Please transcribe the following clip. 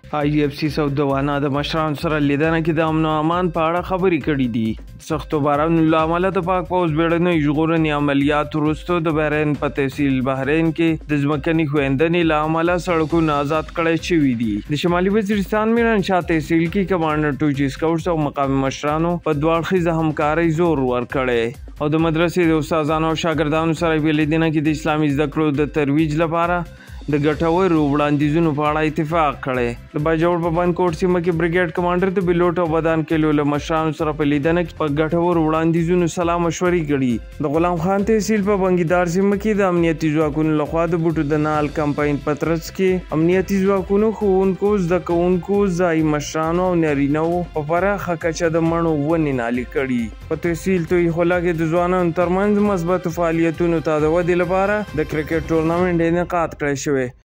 IFC سعودوانه د مشرانو سره لیدنه کې د امن او امان په اړه خبرې کړې دي. سختو بارانونو له امله د پاک پوځ بیړنۍ ژغورنې عملیات وروسته د بحرین په تحصیل بحرین کې د ځمکني ښویندنې له امله سړکونه آزاد کړای شوي دي. د شمالي وزیرستان میرنشاه تحصیل کې کمانډر ټوچي سکاوټس او مقامي مشرانو په دوه اړخیزه همکارۍ زور ورکړی او د مدرسې د استادانو او شاګردانو سره په لیدنه کې د اسلامي زده کړو د ترویج لپاره د ګټورو وړاندیزونو په اړه اتفاق کړی. د باجوړ په بندکوټ سیمه کې بریګیډ کمانډر د بلوټ او بدان کلو له مشرانو سره په لیدنه کې په ګټورو وړاندیزونو سلا مشورې کړي. د غلام خان تحصیل په بنګیدار سیمه کې د امنیتي ځواکونو لخوا د بوټو د نال کمپاین په ترڅ کې امنیتي ځواکونو ښوونکو زده کوونکو ځایي مشرانو او نارینه‌وو په پراخه کچه د مڼو ونې نالي کړي. په تحصیل توی خوله کې د ځوانانو ترمنځ مثبتو فعالیتونو ته د ودې لپاره د کرکټ ټورنامنټ انعقاد کړی شوی.